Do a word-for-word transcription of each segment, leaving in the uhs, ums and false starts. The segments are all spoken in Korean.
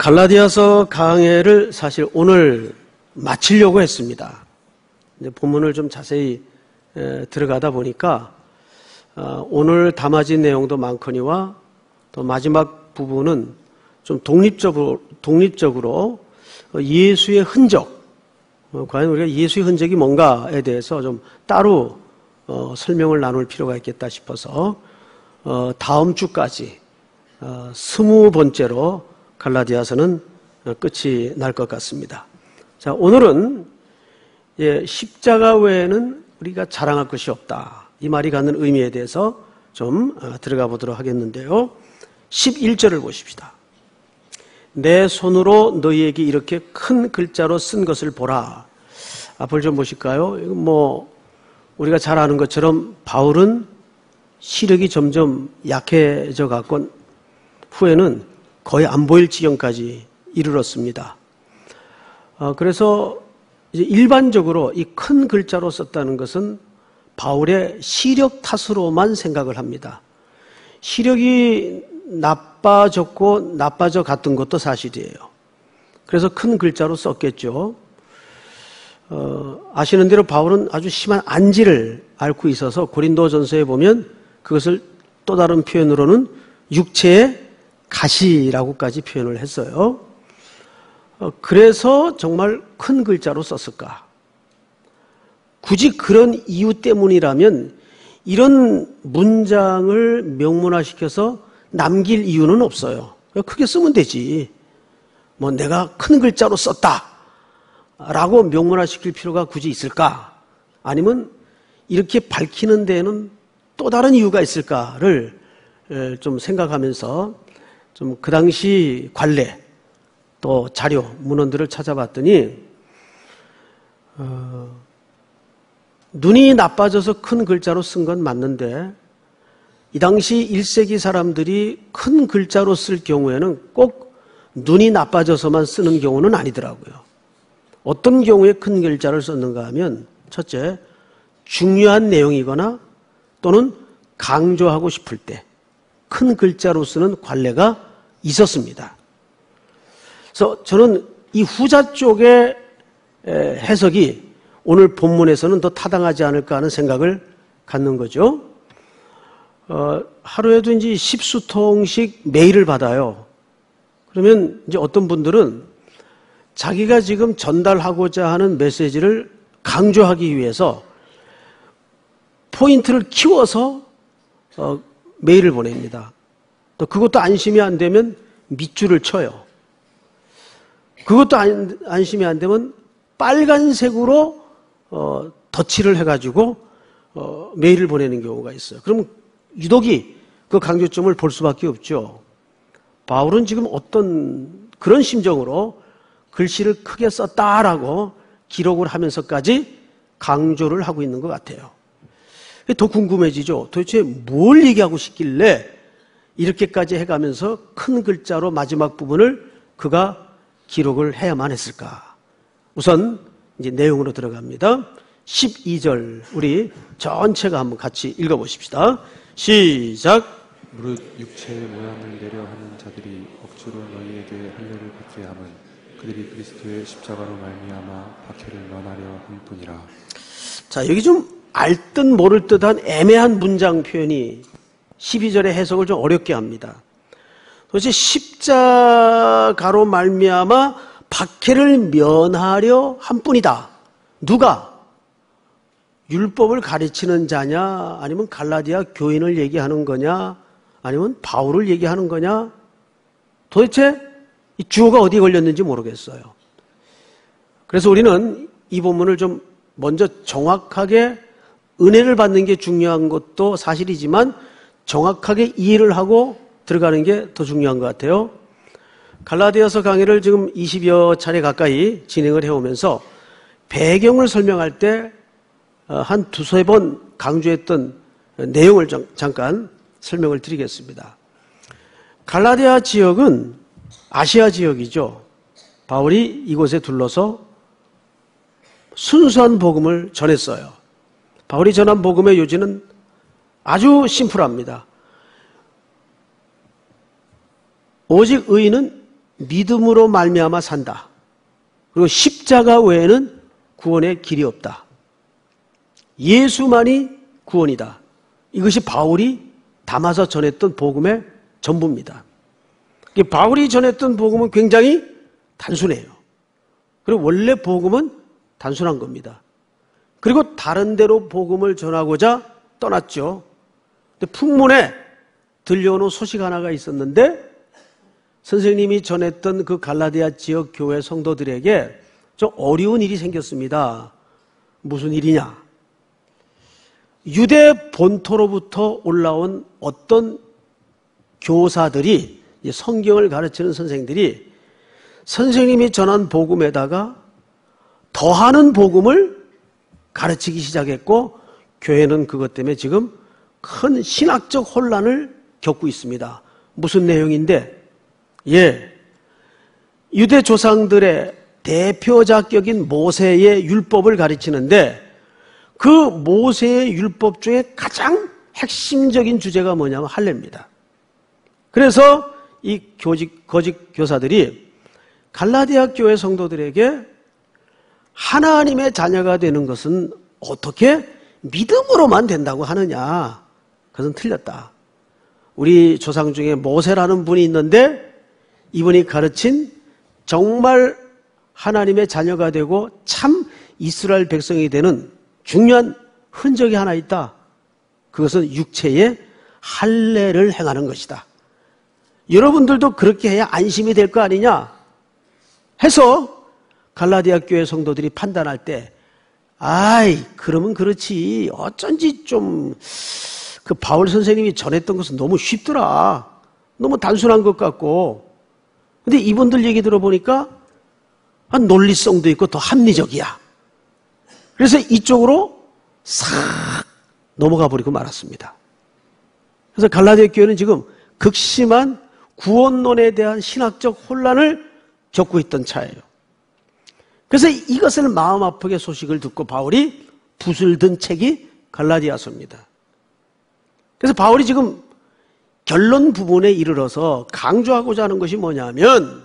갈라디아서 강해를 사실 오늘 마치려고 했습니다. 이제 본문을 좀 자세히 에, 들어가다 보니까 어, 오늘 담아진 내용도 많거니와 또 마지막 부분은 좀 독립적으로, 독립적으로 예수의 흔적, 어, 과연 우리가 예수의 흔적이 뭔가에 대해서 좀 따로 어, 설명을 나눌 필요가 있겠다 싶어서 어, 다음 주까지 어, 스무 번째로 갈라디아서는 끝이 날 것 같습니다. 자, 오늘은 예, 십자가 외에는 우리가 자랑할 것이 없다. 이 말이 갖는 의미에 대해서 좀 들어가 보도록 하겠는데요. 십일 절을 보십시다. 내 손으로 너희에게 이렇게 큰 글자로 쓴 것을 보라. 앞을 좀 보실까요? 이거 뭐 우리가 잘 아는 것처럼 바울은 시력이 점점 약해져 갖고 후에는 거의 안 보일 지경까지 이르렀습니다. 어, 그래서 이제 일반적으로 이 큰 글자로 썼다는 것은 바울의 시력 탓으로만 생각을 합니다. 시력이 나빠졌고 나빠져 갔던 것도 사실이에요. 그래서 큰 글자로 썼겠죠. 어, 아시는 대로 바울은 아주 심한 안지를 앓고 있어서 고린도전서에 보면 그것을 또 다른 표현으로는 육체의 가시라고까지 표현을 했어요. 어, 그래서 정말 큰 글자로 썼을까? 굳이 그런 이유 때문이라면 이런 문장을 명문화시켜서 남길 이유는 없어요. 크게 쓰면 되지. 뭐 내가 큰 글자로 썼다 라고 명문화시킬 필요가 굳이 있을까? 아니면 이렇게 밝히는 데에는 또 다른 이유가 있을까를 좀 생각하면서 좀 그 당시 관례 또 자료, 문헌들을 찾아봤더니 어, 눈이 나빠져서 큰 글자로 쓴 건 맞는데 이 당시 일 세기 사람들이 큰 글자로 쓸 경우에는 꼭 눈이 나빠져서만 쓰는 경우는 아니더라고요. 어떤 경우에 큰 글자를 썼는가 하면 첫째, 중요한 내용이거나 또는 강조하고 싶을 때 큰 글자로 쓰는 관례가 있었습니다. 그래서 저는 이 후자 쪽의 해석이 오늘 본문에서는 더 타당하지 않을까 하는 생각을 갖는 거죠. 어, 하루에도 이제 십수 통씩 메일을 받아요. 그러면 이제 어떤 분들은 자기가 지금 전달하고자 하는 메시지를 강조하기 위해서 포인트를 키워서 어, 메일을 보냅니다. 또 그것도 안심이 안 되면 밑줄을 쳐요. 그것도 안, 안심이 안 되면 빨간색으로 어, 덧칠을 해가지고 어, 메일을 보내는 경우가 있어요. 그럼 유독이 그 강조점을 볼 수밖에 없죠. 바울은 지금 어떤 그런 심정으로 글씨를 크게 썼다라고 기록을 하면서까지 강조를 하고 있는 것 같아요. 더 궁금해지죠. 도대체 뭘 얘기하고 싶길래 이렇게까지 해가면서 큰 글자로 마지막 부분을 그가 기록을 해야만 했을까? 우선 이제 내용으로 들어갑니다. 십이 절 우리 전체가 한번 같이 읽어보십시다. 시작. 무릇 육체의 모양을 내려 하는 자들이 억지로 너희에게 할례를 받게 함은 그들이 그리스도의 십자가로 말미암아 박해를 면하려 함뿐이라. 자, 여기 좀 알 듯 모를 듯한 애매한 문장 표현이 십이 절의 해석을 좀 어렵게 합니다. 도대체 십자가로 말미암아 박해를 면하려 함뿐이다. 누가? 율법을 가르치는 자냐? 아니면 갈라디아 교인을 얘기하는 거냐? 아니면 바울을 얘기하는 거냐? 도대체 이 주어가 어디에 걸렸는지 모르겠어요. 그래서 우리는 이 본문을 좀 먼저 정확하게 은혜를 받는 게 중요한 것도 사실이지만 정확하게 이해를 하고 들어가는 게 더 중요한 것 같아요. 갈라디아서 강의를 지금 이십여 차례 가까이 진행을 해오면서 배경을 설명할 때 한 두세 번 강조했던 내용을 잠깐 설명을 드리겠습니다. 갈라디아 지역은 아시아 지역이죠. 바울이 이곳에 둘러서 순수한 복음을 전했어요. 바울이 전한 복음의 요지는 아주 심플합니다. 오직 의인은 믿음으로 말미암아 산다. 그리고 십자가 외에는 구원의 길이 없다. 예수만이 구원이다. 이것이 바울이 담아서 전했던 복음의 전부입니다. 바울이 전했던 복음은 굉장히 단순해요. 그리고 원래 복음은 단순한 겁니다. 그리고 다른 데로 복음을 전하고자 떠났죠. 근데 풍문에 들려오는 소식 하나가 있었는데 선생님이 전했던 그 갈라디아 지역 교회 성도들에게 좀 어려운 일이 생겼습니다. 무슨 일이냐? 유대 본토로부터 올라온 어떤 교사들이, 성경을 가르치는 선생들이 선생님이 전한 복음에다가 더하는 복음을 가르치기 시작했고, 교회는 그것 때문에 지금 큰 신학적 혼란을 겪고 있습니다. 무슨 내용인데, 예, 유대 조상들의 대표자격인 모세의 율법을 가르치는데 그 모세의 율법 중에 가장 핵심적인 주제가 뭐냐면 할례입니다. 그래서 이 교직, 거짓 교사들이 갈라디아 교회 성도들에게 하나님의 자녀가 되는 것은 어떻게 믿음으로만 된다고 하느냐? 그것은 틀렸다. 우리 조상 중에 모세라는 분이 있는데 이분이 가르친 정말 하나님의 자녀가 되고 참 이스라엘 백성이 되는 중요한 흔적이 하나 있다. 그것은 육체의 할례를 행하는 것이다. 여러분들도 그렇게 해야 안심이 될 거 아니냐 해서 갈라디아 교회 성도들이 판단할 때, 아이 그러면 그렇지, 어쩐지 좀 그 바울 선생님이 전했던 것은 너무 쉽더라, 너무 단순한 것 같고, 근데 이분들 얘기 들어보니까 한 논리성도 있고 더 합리적이야. 그래서 이쪽으로 싹 넘어가 버리고 말았습니다. 그래서 갈라디아 교회는 지금 극심한 구원론에 대한 신학적 혼란을 겪고 있던 차예요. 그래서 이것을 마음 아프게 소식을 듣고 바울이 붓을 든 책이 갈라디아서입니다. 그래서 바울이 지금 결론 부분에 이르러서 강조하고자 하는 것이 뭐냐면,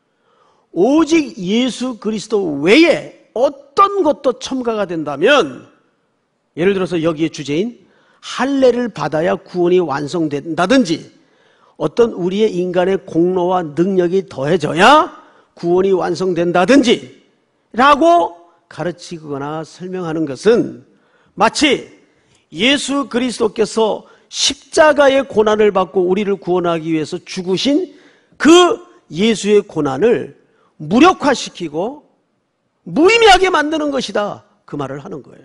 오직 예수 그리스도 외에 어떤 것도 첨가가 된다면, 예를 들어서 여기에 주제인 할례를 받아야 구원이 완성된다든지, 어떤 우리의 인간의 공로와 능력이 더해져야 구원이 완성된다든지 라고 가르치거나 설명하는 것은 마치 예수 그리스도께서 십자가의 고난을 받고 우리를 구원하기 위해서 죽으신 그 예수의 고난을 무력화시키고 무의미하게 만드는 것이다, 그 말을 하는 거예요.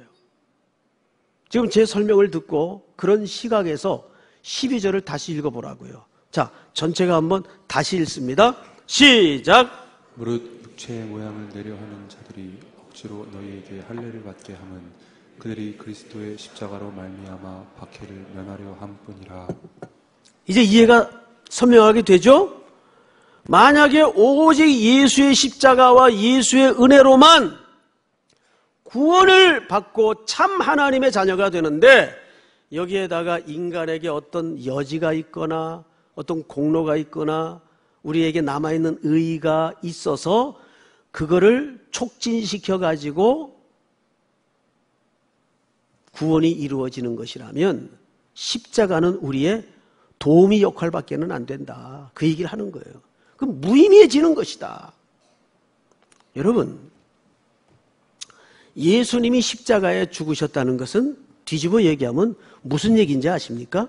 지금 제 설명을 듣고 그런 시각에서 십이 절을 다시 읽어보라고요. 자, 전체가 한번 다시 읽습니다. 시작. 무릇 육체의 모양을 내려하는 자들이 억지로 너희에게 할례를 받게 함은 그들이 그리스도의 십자가로 말미암아 박해를 면하려 함뿐이라. 이제 이해가 선명하게 되죠? 만약에 오직 예수의 십자가와 예수의 은혜로만 구원을 받고 참 하나님의 자녀가 되는데, 여기에다가 인간에게 어떤 여지가 있거나 어떤 공로가 있거나 우리에게 남아있는 의의가 있어서 그거를 촉진시켜 가지고 구원이 이루어지는 것이라면 십자가는 우리의 도우미 역할밖에는 안 된다, 그 얘기를 하는 거예요. 그럼 무의미해지는 것이다. 여러분, 예수님이 십자가에 죽으셨다는 것은 뒤집어 얘기하면 무슨 얘기인지 아십니까?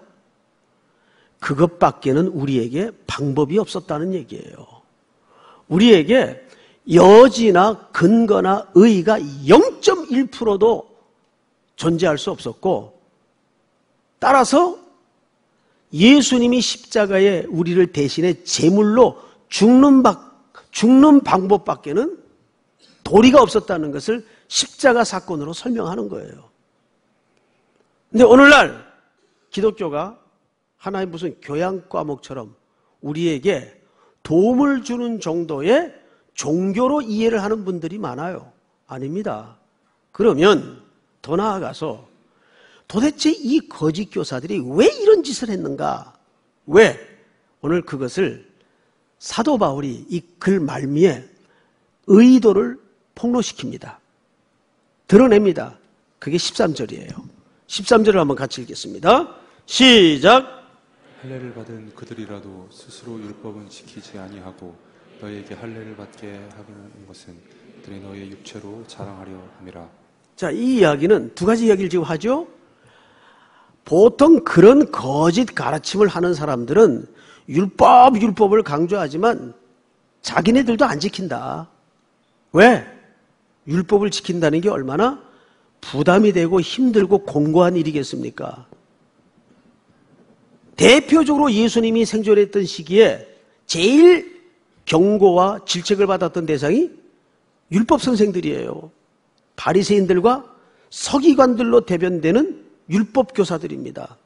그것밖에는 우리에게 방법이 없었다는 얘기예요. 우리에게 여지나 근거나 의의가 영 점 일 퍼센트도 존재할 수 없었고, 따라서 예수님이 십자가에 우리를 대신에 제물로 죽는, 바, 죽는 방법밖에는 도리가 없었다는 것을 십자가 사건으로 설명하는 거예요. 근데 오늘날 기독교가 하나의 무슨 교양 과목처럼 우리에게 도움을 주는 정도의 종교로 이해를 하는 분들이 많아요. 아닙니다. 그러면 더 나아가서 도대체 이 거짓 교사들이 왜 이런 짓을 했는가? 왜? 오늘 그것을 사도 바울이 이 글 말미에 의도를 폭로시킵니다. 드러냅니다. 그게 십삼 절이에요. 십삼 절을 한번 같이 읽겠습니다. 시작. 할례를 받은 그들이라도 스스로 율법은 지키지 아니하고 너희에게 할례를 받게 하는 것은 그들이 너희의 육체로 자랑하려 함이라. 자, 이 이야기는 두 가지 이야기를 지금 하죠. 보통 그런 거짓 가르침을 하는 사람들은 율법, 율법을 강조하지만 자기네들도 안 지킨다. 왜? 율법을 지킨다는 게 얼마나 부담이 되고 힘들고 공고한 일이겠습니까? 대표적으로 예수님이 생존했던 시기에 제일 경고와 질책을 받았던 대상이 율법 선생들이에요. 바리새인들과 서기관들로 대변되는 율법 교사들입니다.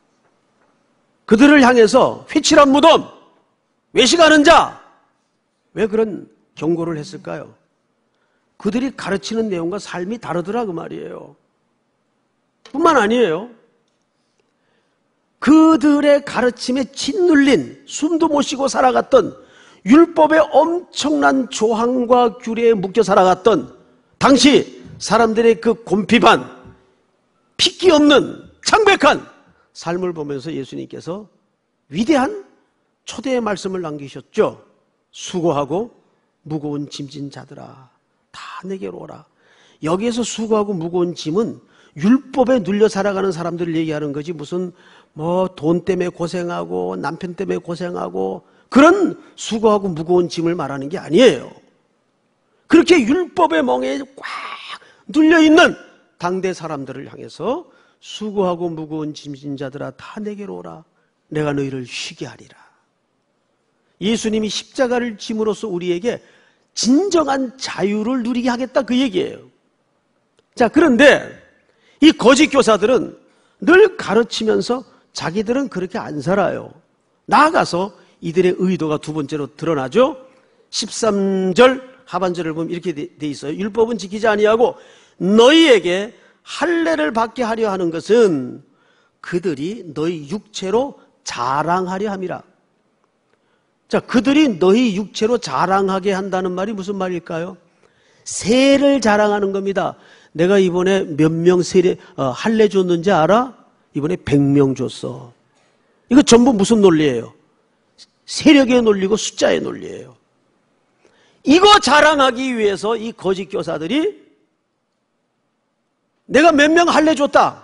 그들을 향해서 회칠한 무덤, 외식하는 자, 왜 그런 경고를 했을까요? 그들이 가르치는 내용과 삶이 다르더라 그 말이에요. 뿐만 아니에요. 그들의 가르침에 짓눌린 숨도 못 쉬고 살아갔던 율법의 엄청난 조항과 규례에 묶여 살아갔던 당시 사람들의 그 곰핍한 핏기 없는 창백한 삶을 보면서 예수님께서 위대한 초대의 말씀을 남기셨죠. 수고하고 무거운 짐진 자들아 다 내게로 오라. 여기에서 수고하고 무거운 짐은 율법에 눌려 살아가는 사람들을 얘기하는 거지 무슨 뭐 돈 때문에 고생하고 남편 때문에 고생하고 그런 수고하고 무거운 짐을 말하는 게 아니에요. 그렇게 율법의 멍에 꽉 눌려있는 당대 사람들을 향해서 수고하고 무거운 짐진 자들아 다 내게로 오라. 내가 너희를 쉬게 하리라. 예수님이 십자가를 짐으로써 우리에게 진정한 자유를 누리게 하겠다 그 얘기예요. 자, 그런데 이 거짓 교사들은 늘 가르치면서 자기들은 그렇게 안 살아요. 나아가서 이들의 의도가 두 번째로 드러나죠. 십삼 절 하반절을 보면 이렇게 돼 있어요. 율법은 지키지 아니하고 너희에게 할례를 받게 하려 하는 것은 그들이 너희 육체로 자랑하려 함이라. 자, 그들이 너희 육체로 자랑하게 한다는 말이 무슨 말일까요? 세를 자랑하는 겁니다. 내가 이번에 몇 명 세례 어, 할례 줬는지 알아? 이번에 백 명 줬어. 이거 전부 무슨 논리예요? 세력의 논리고 숫자의 논리예요. 이거 자랑하기 위해서 이 거짓 교사들이 내가 몇 명 할례 줬다.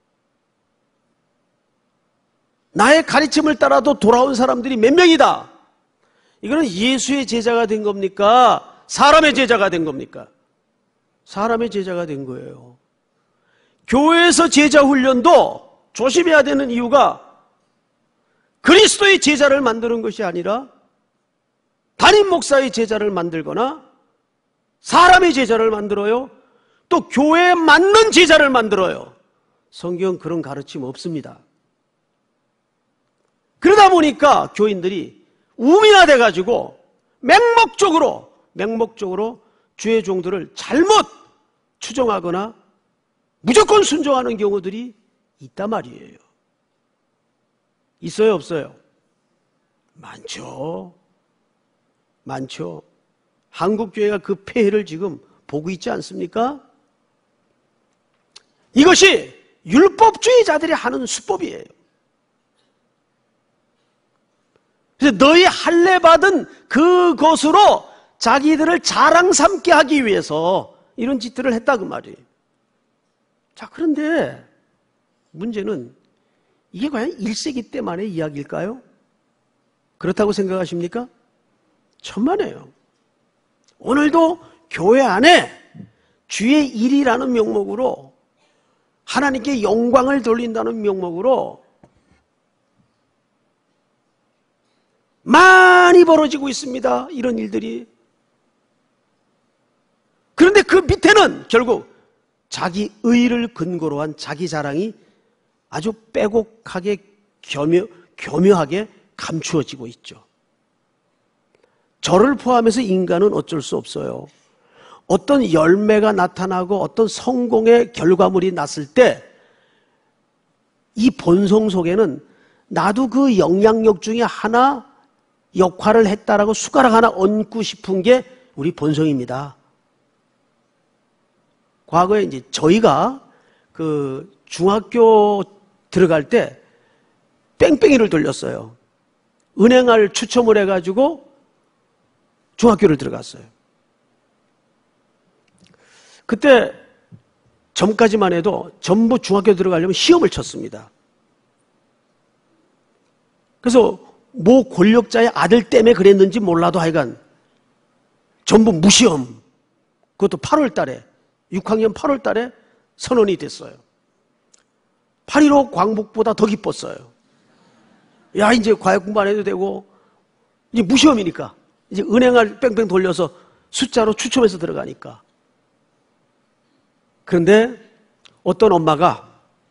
나의 가르침을 따라도 돌아온 사람들이 몇 명이다. 이거는 예수의 제자가 된 겁니까? 사람의 제자가 된 겁니까? 사람의 제자가 된 거예요. 교회에서 제자 훈련도 조심해야 되는 이유가 그리스도의 제자를 만드는 것이 아니라 담임 목사의 제자를 만들거나 사람의 제자를 만들어요. 또 교회에 맞는 제자를 만들어요. 성경 그런 가르침 없습니다. 그러다 보니까 교인들이 우미화돼 가지고 맹목적으로 맹목적으로 주의 종들을 잘못 추종하거나 무조건 순종하는 경우들이 있단 말이에요. 있어요, 없어요? 많죠. 많죠. 한국교회가 그 폐해를 지금 보고 있지 않습니까? 이것이 율법주의자들이 하는 수법이에요. 그래서 너희 할례 받은 그것으로 자기들을 자랑 삼게 하기 위해서 이런 짓들을 했다 그 말이에요. 자, 그런데 문제는 이게 과연 일 세기 때만의 이야기일까요? 그렇다고 생각하십니까? 천만에요. 오늘도 교회 안에 주의 일이라는 명목으로 하나님께 영광을 돌린다는 명목으로 많이 벌어지고 있습니다. 이런 일들이. 그런데 그 밑에는 결국 자기 의를 근거로 한 자기 자랑이 아주 빼곡하게 교묘, 교묘하게 감추어지고 있죠. 저를 포함해서 인간은 어쩔 수 없어요. 어떤 열매가 나타나고 어떤 성공의 결과물이 났을 때 이 본성 속에는 나도 그 영향력 중에 하나 역할을 했다라고 숟가락 하나 얹고 싶은 게 우리 본성입니다. 과거에 이제 저희가 그 중학교 들어갈 때 뺑뺑이를 돌렸어요. 은행을 추첨을 해가지고 중학교를 들어갔어요. 그때 전까지만 해도 전부 중학교 들어가려면 시험을 쳤습니다. 그래서 뭐 권력자의 아들 때문에 그랬는지 몰라도 하여간 전부 무시험. 그것도 팔월 달에, 육 학년 팔월 달에 선언이 됐어요. 팔일오 광복보다 더 기뻤어요. 야, 이제 과외 공부 안 해도 되고, 이제 무시험이니까. 이제 은행을 뺑뺑 돌려서 숫자로 추첨해서 들어가니까. 그런데 어떤 엄마가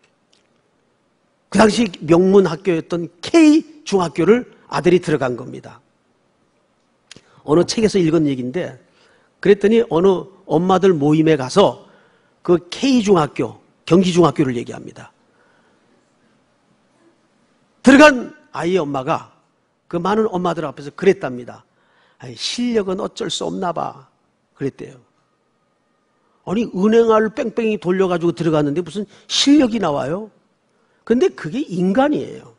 그 당시 명문 학교였던 K 중학교를 아들이 들어간 겁니다. 어느 책에서 읽은 얘기인데, 그랬더니 어느 엄마들 모임에 가서 그 K 중학교, 경기 중학교를 얘기합니다. 들어간 아이의 엄마가 그 많은 엄마들 앞에서 그랬답니다. 아니, 실력은 어쩔 수 없나 봐. 그랬대요. 아니, 은행을 뺑뺑이 돌려가지고 들어갔는데 무슨 실력이 나와요? 근데 그게 인간이에요.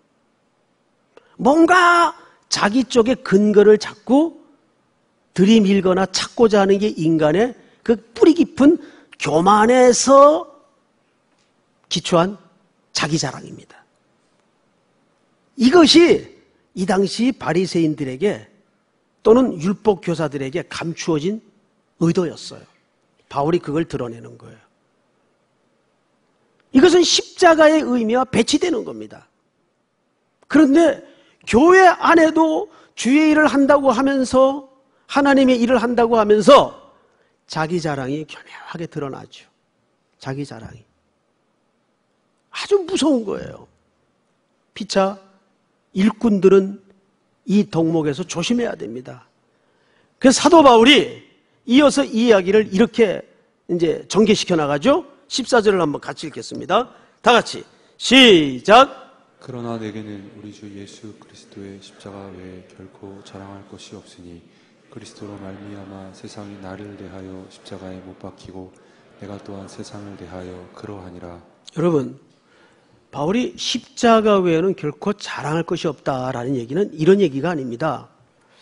뭔가 자기 쪽에 근거를 자꾸 들이밀거나 찾고자 하는 게 인간의 그 뿌리 깊은 교만에서 기초한 자기 자랑입니다. 이것이 이 당시 바리새인들에게 또는 율법 교사들에게 감추어진 의도였어요. 바울이 그걸 드러내는 거예요. 이것은 십자가의 의미와 배치되는 겁니다. 그런데 교회 안에도 주의 일을 한다고 하면서 하나님의 일을 한다고 하면서 자기 자랑이 교묘하게 드러나죠. 자기 자랑이. 아주 무서운 거예요. 피차 일꾼들은 이 덕목에서 조심해야 됩니다. 그래서 사도 바울이 이어서 이 이야기를 이렇게 이제 전개시켜 나가죠. 십사 절을 한번 같이 읽겠습니다. 다 같이 시작. 그러나 내게는 우리 주 예수 그리스도의 십자가 외에 결코 자랑할 것이 없으니 그리스도로 말미암아 세상이 나를 대하여 십자가에 못 박히고 내가 또한 세상을 대하여 그러하니라. 여러분, 바울이 십자가 외에는 결코 자랑할 것이 없다라는 얘기는 이런 얘기가 아닙니다.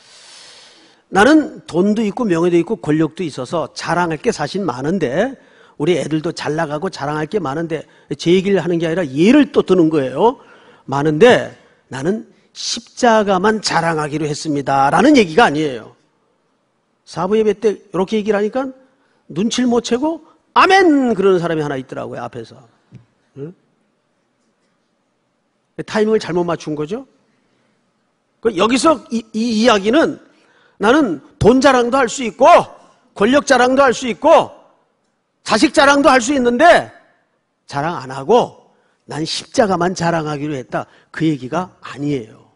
나는 돈도 있고 명예도 있고 권력도 있어서 자랑할 게 사실 많은데, 우리 애들도 잘 나가고 자랑할 게 많은데, 제 얘기를 하는 게 아니라 예를 또 드는 거예요. 많은데 나는 십자가만 자랑하기로 했습니다 라는 얘기가 아니에요. 사부 예배 때 이렇게 얘기를 하니까 눈치를 못 채고 아멘 그러는 사람이 하나 있더라고요, 앞에서. 응? 타이밍을 잘못 맞춘 거죠. 여기서 이, 이 이야기는 나는 돈 자랑도 할 수 있고 권력 자랑도 할 수 있고 자식 자랑도 할 수 있는데 자랑 안 하고 난 십자가만 자랑하기로 했다, 그 얘기가 아니에요.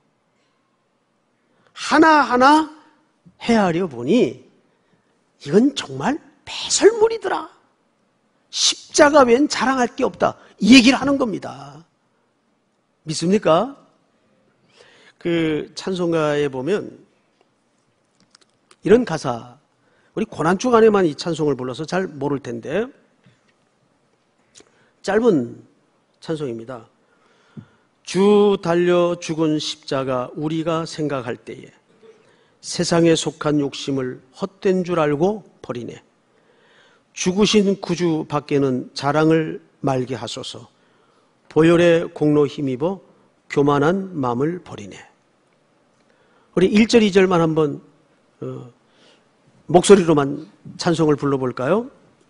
하나하나 헤아려 보니 이건 정말 배설물이더라. 십자가 외엔 자랑할 게 없다, 이 얘기를 하는 겁니다. 믿습니까? 그 찬송가에 보면 이런 가사, 우리 고난주 안에만 이 찬송을 불러서 잘 모를 텐데 짧은 찬송입니다. 주 달려 죽은 십자가 우리가 생각할 때에 세상에 속한 욕심을 헛된 줄 알고 버리네. 죽으신 구주 밖에는 자랑을 말게 하소서. 보혈의 공로 힘입어 교만한 마음을 버리네. 우리 일 절 이 절만 한번 어, 목소리로만 찬송을 불러볼까요?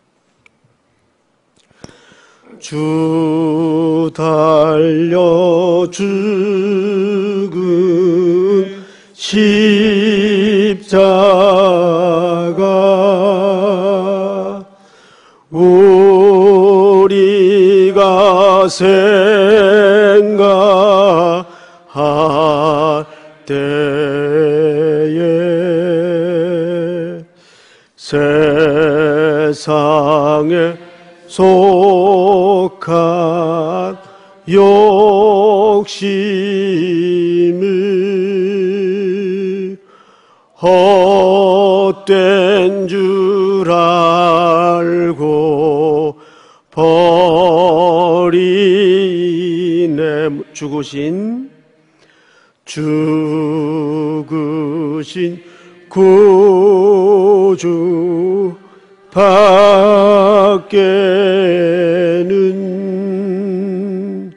주 달려 죽은 십자가 우리가 생각할 때에 세상에 속한 욕심을 헛된 줄 알고 버리네. 죽으신 죽으신 구주 밖에는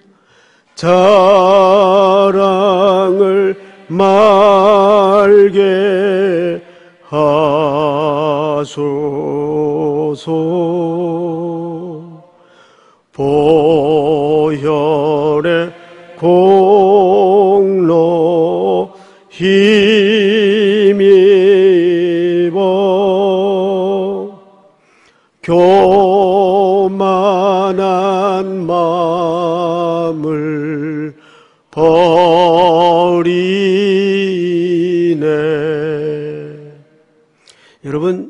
자랑을 말게 하소서. 보혈의 공로 힘입어 교만한 마음을 버리네. 여러분,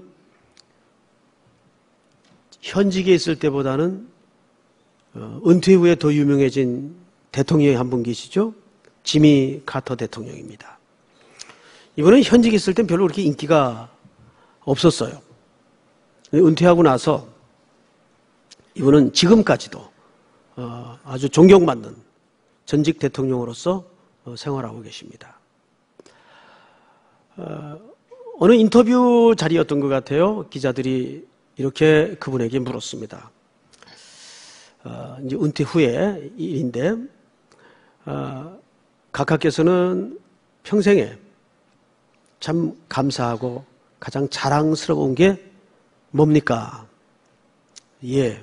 현직에 있을 때보다는 은퇴 후에 더 유명해진 대통령이 한 분 계시죠? 지미 카터 대통령입니다. 이분은 현직에 있을 땐 별로 그렇게 인기가 없었어요. 은퇴하고 나서 이분은 지금까지도 아주 존경받는 전직 대통령으로서 생활하고 계십니다. 어느 인터뷰 자리였던 것 같아요. 기자들이 이렇게 그분에게 물었습니다. 이제 은퇴 후의 일인데, 각하께서는 평생에 참 감사하고 가장 자랑스러운 게 뭡니까? 예.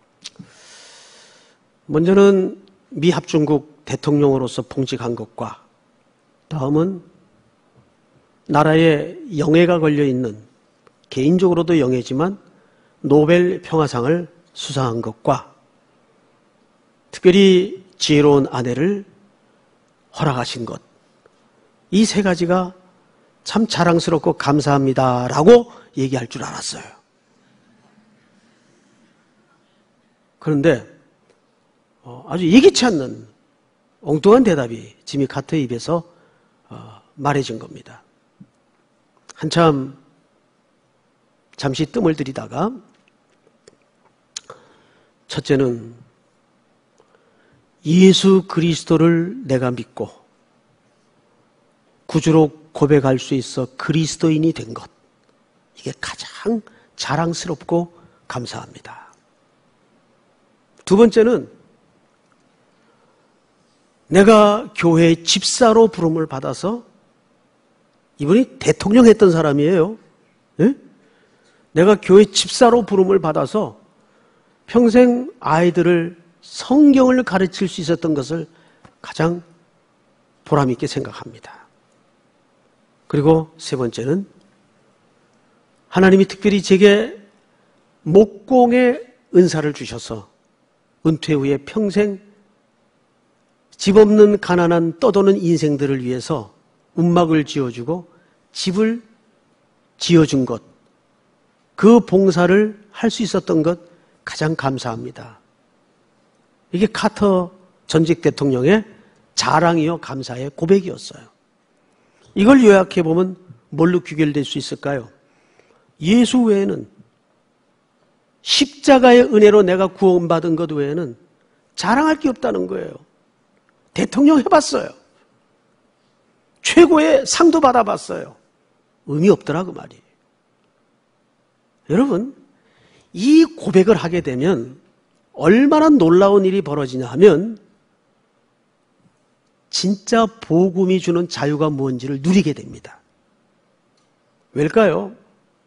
먼저는 미 합중국 대통령으로서 봉직한 것과, 다음은 나라에 영예가 걸려있는, 개인적으로도 영예지만 노벨 평화상을 수상한 것과, 특별히 지혜로운 아내를 허락하신 것, 이 세 가지가 참 자랑스럽고 감사합니다라고 얘기할 줄 알았어요. 그런데 아주 예기치 않는 엉뚱한 대답이 지미 카터의 입에서 말해진 겁니다. 한참 잠시 뜸을 들이다가, 첫째는 예수 그리스도를 내가 믿고 구주로 고백할 수 있어 그리스도인이 된 것, 이게 가장 자랑스럽고 감사합니다. 두 번째는 내가 교회의 집사로 부름을 받아서, 이분이 대통령 했던 사람이에요. 네? 내가 교회 집사로 부름을 받아서 평생 아이들을 성경을 가르칠 수 있었던 것을 가장 보람 있게 생각합니다. 그리고 세 번째는 하나님이 특별히 제게 목공의 은사를 주셔서 은퇴 후에 평생 집 없는 가난한 떠도는 인생들을 위해서 움막을 지어주고 집을 지어준 것, 그 봉사를 할 수 있었던 것 가장 감사합니다. 이게 카터 전직 대통령의 자랑이요 감사의 고백이었어요. 이걸 요약해보면 뭘로 귀결될 수 있을까요? 예수 외에는, 십자가의 은혜로 내가 구원받은 것 외에는 자랑할 게 없다는 거예요. 대통령 해봤어요. 최고의 상도 받아봤어요. 의미 없더라 그 말이. 여러분, 이 고백을 하게 되면 얼마나 놀라운 일이 벌어지냐 하면, 진짜 복음이 주는 자유가 뭔지를 누리게 됩니다. 왜일까요?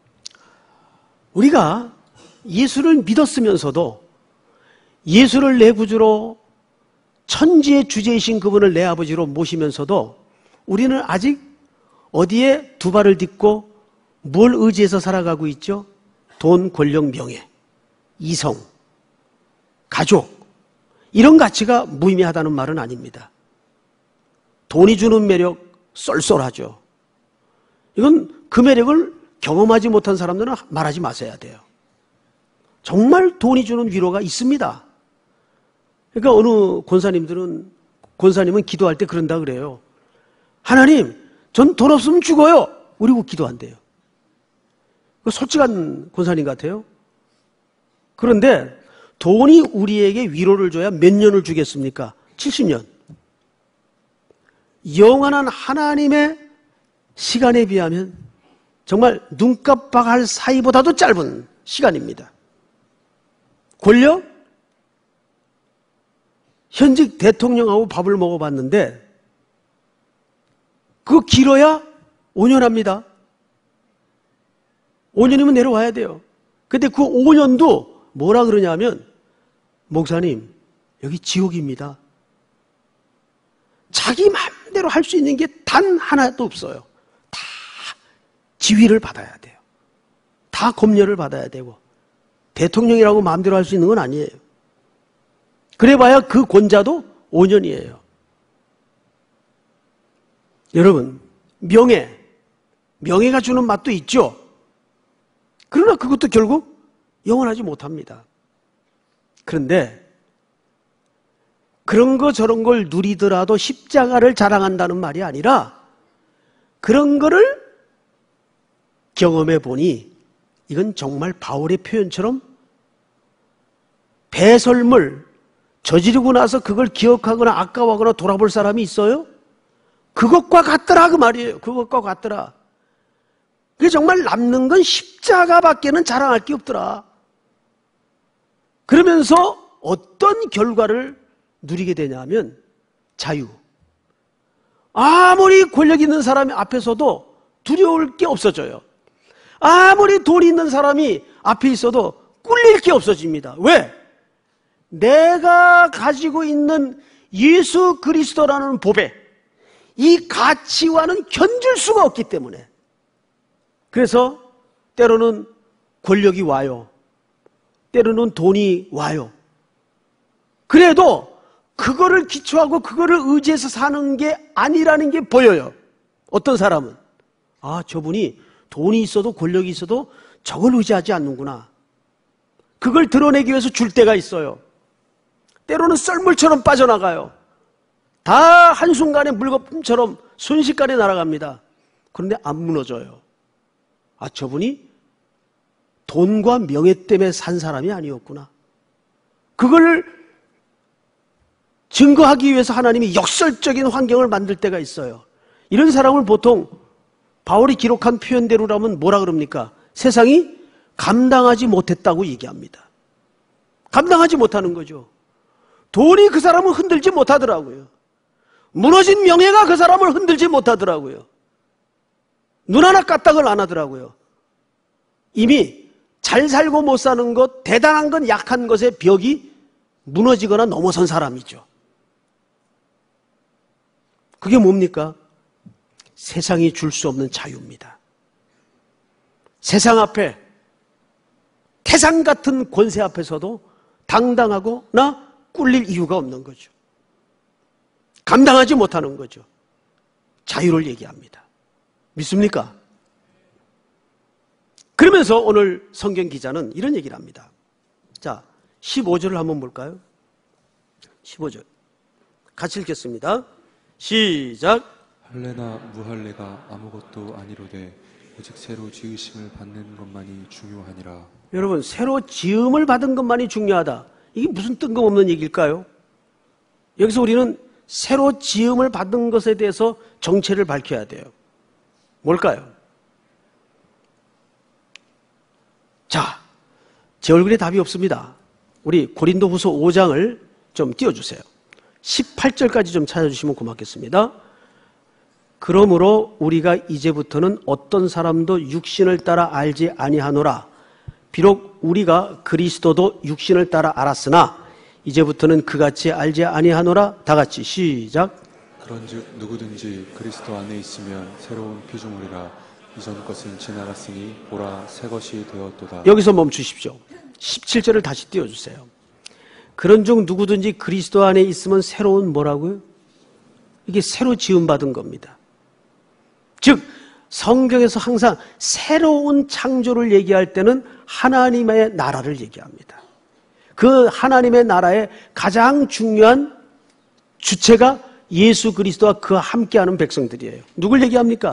우리가 예수를 믿었으면서도, 예수를 내 구주로, 천지의 주제이신 그분을 내 아버지로 모시면서도 우리는 아직 어디에 두 발을 딛고 뭘 의지해서 살아가고 있죠? 돈, 권력, 명예, 이성, 가족, 이런 가치가 무의미하다는 말은 아닙니다. 돈이 주는 매력 쏠쏠하죠. 이건 그 매력을 경험하지 못한 사람들은 말하지 마셔야 돼요. 정말 돈이 주는 위로가 있습니다. 그러니까 어느 권사님들은, 권사님은 기도할 때 그런다 그래요. 하나님, 전 돈 없으면 죽어요. 우리 기도한대요. 솔직한 권사님 같아요. 그런데 돈이 우리에게 위로를 줘야 몇 년을 주겠습니까? 칠십 년. 영원한 하나님의 시간에 비하면 정말 눈깜빡할 사이보다도 짧은 시간입니다. 권력? 현직 대통령하고 밥을 먹어봤는데 그거 길어야 오 년 합니다. 오 년이면 내려와야 돼요. 근데 그 오 년도 뭐라 그러냐면 목사님 여기 지옥입니다. 자기 마음대로 할 수 있는 게 단 하나도 없어요. 다 지휘를 받아야 돼요. 다 검열을 받아야 되고 대통령이라고 마음대로 할 수 있는 건 아니에요. 그래봐야 그 권자도 오 년이에요. 여러분 명예, 명예가 주는 맛도 있죠. 그러나 그것도 결국 영원하지 못합니다. 그런데 그런 거 저런 걸 누리더라도 십자가를 자랑한다는 말이 아니라 그런 거를 경험해 보니 이건 정말 바울의 표현처럼 배설물 저지르고 나서 그걸 기억하거나 아까워하거나 돌아볼 사람이 있어요? 그것과 같더라 그 말이에요. 그것과 같더라. 그게 정말 남는 건 십자가밖에는 자랑할 게 없더라. 그러면서 어떤 결과를 누리게 되냐면 자유. 아무리 권력 있는 사람이 앞에서도 두려울 게 없어져요. 아무리 돈 있는 사람이 앞에 있어도 꿀릴 게 없어집니다. 왜? 내가 가지고 있는 예수 그리스도라는 보배, 이 가치와는 견줄 수가 없기 때문에. 그래서 때로는 권력이 와요. 때로는 돈이 와요. 그래도 그거를 기초하고 그거를 의지해서 사는 게 아니라는 게 보여요. 어떤 사람은 아 저분이 돈이 있어도 권력이 있어도 저걸 의지하지 않는구나. 그걸 드러내기 위해서 줄 때가 있어요. 때로는 썰물처럼 빠져나가요. 다 한순간에 물거품처럼 순식간에 날아갑니다. 그런데 안 무너져요. 아 저분이 돈과 명예 때문에 산 사람이 아니었구나. 그걸 증거하기 위해서 하나님이 역설적인 환경을 만들 때가 있어요. 이런 사람을 보통 바울이 기록한 표현대로라면 뭐라 그럽니까? 세상이 감당하지 못했다고 얘기합니다. 감당하지 못하는 거죠. 돈이 그 사람을 흔들지 못하더라고요. 무너진 명예가 그 사람을 흔들지 못하더라고요. 눈 하나 까딱을 안 하더라고요. 이미 잘 살고 못 사는 것, 대단한 건 약한 것의 벽이 무너지거나 넘어선 사람이죠. 그게 뭡니까? 세상이 줄 수 없는 자유입니다. 세상 앞에, 태산 같은 권세 앞에서도 당당하거나 꿀릴 이유가 없는 거죠. 감당하지 못하는 거죠. 자유를 얘기합니다. 믿습니까? 그러면서 오늘 성경 기자는 이런 얘기를 합니다. 자, 십오 절을 한번 볼까요? 십오 절. 같이 읽겠습니다. 시작. 할례나 무할례가 아무것도 아니로되 오직 새로 지으심을 받는 것만이 중요하니라. 여러분, 새로 지음을 받은 것만이 중요하다. 이게 무슨 뜬금없는 얘기일까요? 여기서 우리는 새로 지음을 받은 것에 대해서 정체를 밝혀야 돼요. 뭘까요? 자, 제 얼굴에 답이 없습니다. 우리 고린도후서 오 장을 좀 띄워주세요. 십팔 절까지 좀 찾아주시면 고맙겠습니다. 그러므로 우리가 이제부터는 어떤 사람도 육신을 따라 알지 아니하노라. 비록 우리가 그리스도도 육신을 따라 알았으나 이제부터는 그같이 알지 아니하노라. 다 같이 시작. 그런즉 누구든지 그리스도 안에 있으면 새로운 피조물이라. 이전 것은 지나갔으니 보라 새 것이 되었도다. 여기서 멈추십시오. 십칠 절을 다시 띄워주세요. 그런즉 누구든지 그리스도 안에 있으면 새로운 뭐라고요? 이게 새로 지음받은 겁니다. 즉 성경에서 항상 새로운 창조를 얘기할 때는 하나님의 나라를 얘기합니다. 그 하나님의 나라의 가장 중요한 주체가 예수 그리스도와 그와 함께하는 백성들이에요. 누굴 얘기합니까?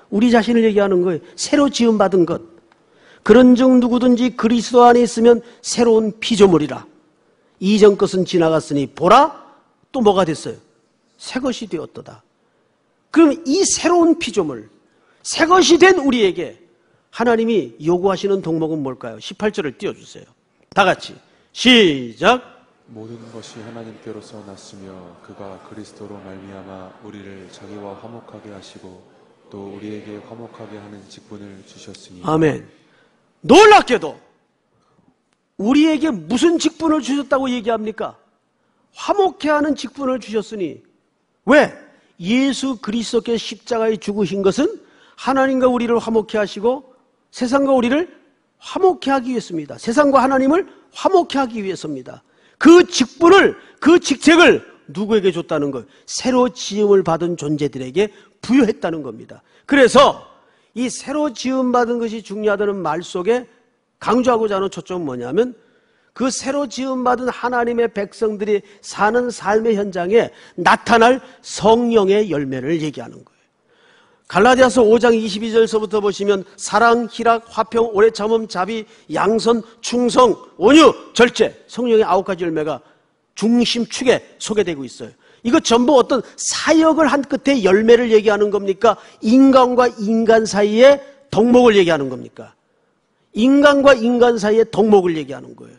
우리 자신을 얘기하는 거예요. 새로 지음받은 것. 그런즉 누구든지 그리스도 안에 있으면 새로운 피조물이라. 이전 것은 지나갔으니 보라, 또 뭐가 됐어요? 새 것이 되었도다. 그럼 이 새로운 피조물, 새 것이 된 우리에게 하나님이 요구하시는 덕목은 뭘까요? 십팔 절을 띄워주세요. 다 같이 시작. 모든 것이 하나님께로서 났으며 그가 그리스도로 말미암아 우리를 자기와 화목하게 하시고 또 우리에게 화목하게 하는 직분을 주셨으니. 아멘. 놀랍게도 우리에게 무슨 직분을 주셨다고 얘기합니까? 화목케 하는 직분을 주셨으니. 왜? 예수 그리스도께 십자가에 죽으신 것은 하나님과 우리를 화목케 하시고 세상과 우리를 화목케 하기 위해서입니다. 세상과 하나님을 화목케 하기 위해서입니다. 그 직분을, 그 직책을 누구에게 줬다는 것? 새로 지음을 받은 존재들에게 부여했다는 겁니다. 그래서 이 새로 지음받은 것이 중요하다는 말 속에 강조하고자 하는 초점은 뭐냐면 그 새로 지음받은 하나님의 백성들이 사는 삶의 현장에 나타날 성령의 열매를 얘기하는 거예요. 갈라디아서 오 장 이십이 절서부터 보시면 사랑, 희락, 화평, 오래 참음, 자비, 양선, 충성, 온유, 절제, 성령의 아홉 가지 열매가 중심축에 소개되고 있어요. 이거 전부 어떤 사역을 한 끝에 열매를 얘기하는 겁니까? 인간과 인간 사이의 덕목을 얘기하는 겁니까? 인간과 인간 사이의 덕목을 얘기하는 거예요.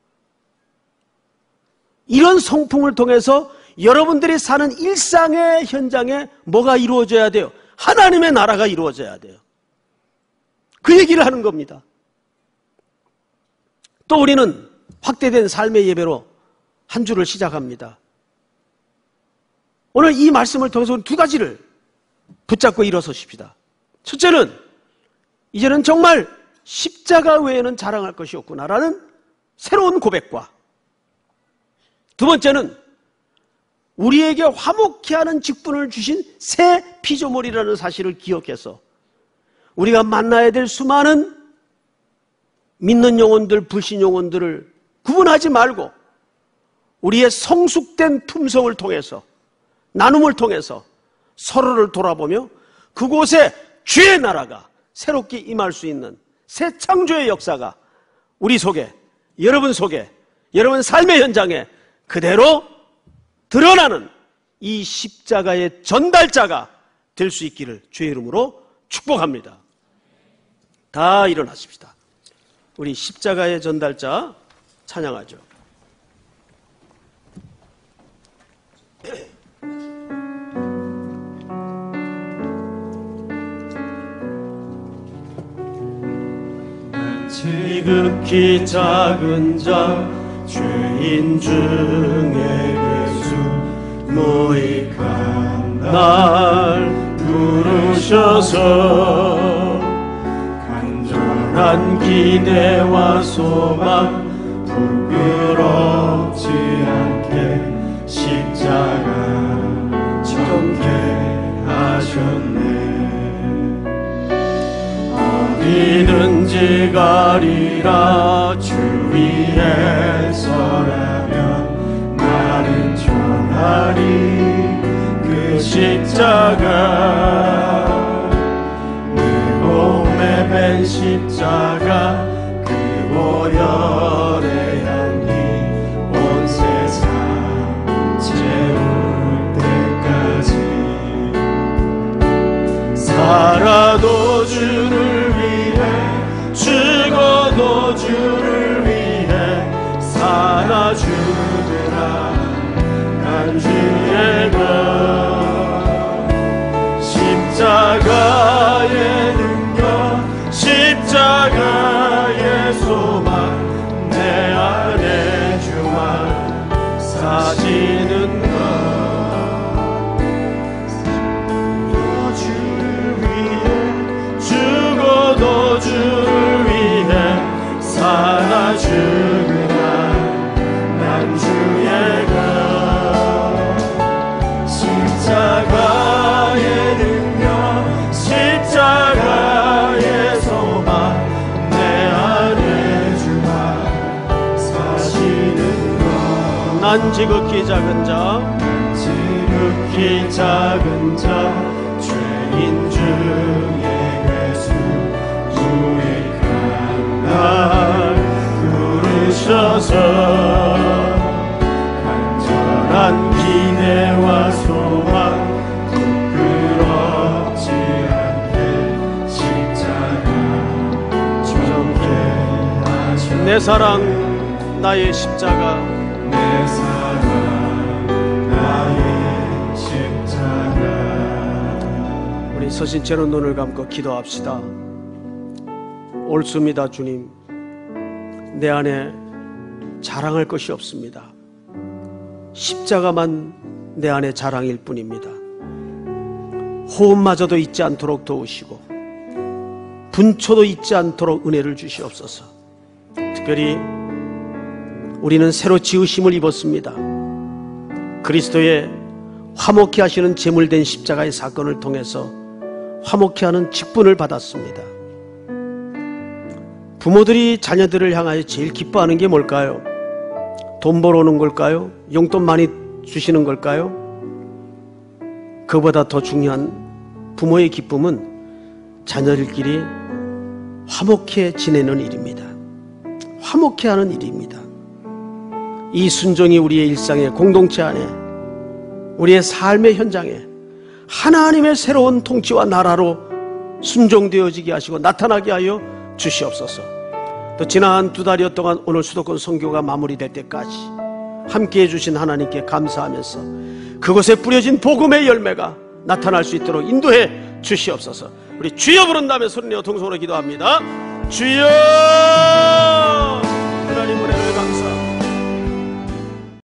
이런 성품을 통해서 여러분들이 사는 일상의 현장에 뭐가 이루어져야 돼요? 하나님의 나라가 이루어져야 돼요. 그 얘기를 하는 겁니다. 또 우리는 확대된 삶의 예배로 한 주를 시작합니다. 오늘 이 말씀을 통해서 두 가지를 붙잡고 일어서십시다. 첫째는 이제는 정말 십자가 외에는 자랑할 것이 없구나라는 새로운 고백과, 두 번째는 우리에게 화목케 하는 직분을 주신 새 피조물이라는 사실을 기억해서 우리가 만나야 될 수많은 믿는 영혼들, 불신 영혼들을 구분하지 말고 우리의 성숙된 품성을 통해서, 나눔을 통해서 서로를 돌아보며 그곳에 주의 나라가 새롭게 임할 수 있는 새 창조의 역사가 우리 속에, 여러분 속에, 여러분 삶의 현장에 그대로 드러나는 이 십자가의 전달자가 될 수 있기를 주의 이름으로 축복합니다. 다 일어나십시다. 우리 십자가의 전달자 찬양하죠. 지극히 작은 자 죄인 중에 예수 무익한 날 부르셔서 간절한 기대와 소망 부끄럽지 않게 십자가 정케 하셨네. 어디든지 가리라 주 위에 서라면 나는 전하리 그 십자가. 내 몸에 밴 십자가 그 보혈의 향기 온 세상 채울 때까지. 살아도 주를 위해 죽어도 주를 위해 살아 주리라 난 주의 것. 십자가의 능력 십자가의 소망 내 안에 주만 사시는 것. 주를 위해 죽어도 주를 위해 살아 주리라 난 주의 것. 십자가의 능력 십자가의 소망 내 안에 주가 사시는 것. 난 지극히 작은 자 지극히 작은 자 죄 죄인 중에 괴수 무익한 날 부르셔서 간절한 기대와 소망 부끄럽지 않게 십자가 존재하셨네. 내 사랑 나의 십자가, 내 사랑 나의 십자가. 우리 서신 채로 눈을 감고 기도합시다. 옳습니다. 주님, 내 안에 자랑할 것이 없습니다. 십자가만 내 안에 자랑일 뿐입니다. 호흡마저도 잊지 않도록 도우시고 분초도 잊지 않도록 은혜를 주시옵소서. 특별히 우리는 새로 지으심을 입었습니다. 그리스도의 화목케 하시는 제물된 십자가의 사건을 통해서 화목케 하는 직분을 받았습니다. 부모들이 자녀들을 향하여 제일 기뻐하는 게 뭘까요? 돈 벌어오는 걸까요? 용돈 많이 주시는 걸까요? 그보다 더 중요한 부모의 기쁨은 자녀들끼리 화목해 지내는 일입니다. 화목해 하는 일입니다. 이 순종이 우리의 일상의 공동체 안에, 우리의 삶의 현장에 하나님의 새로운 통치와 나라로 순종되어지게 하시고 나타나게 하여 주시옵소서. 또 지난 두 달여 동안 오늘 수도권 선교가 마무리될 때까지 함께해 주신 하나님께 감사하면서 그곳에 뿌려진 복음의 열매가 나타날 수 있도록 인도해 주시옵소서. 우리 주여 부른다며 소리내어 동성으로 기도합니다. 주여!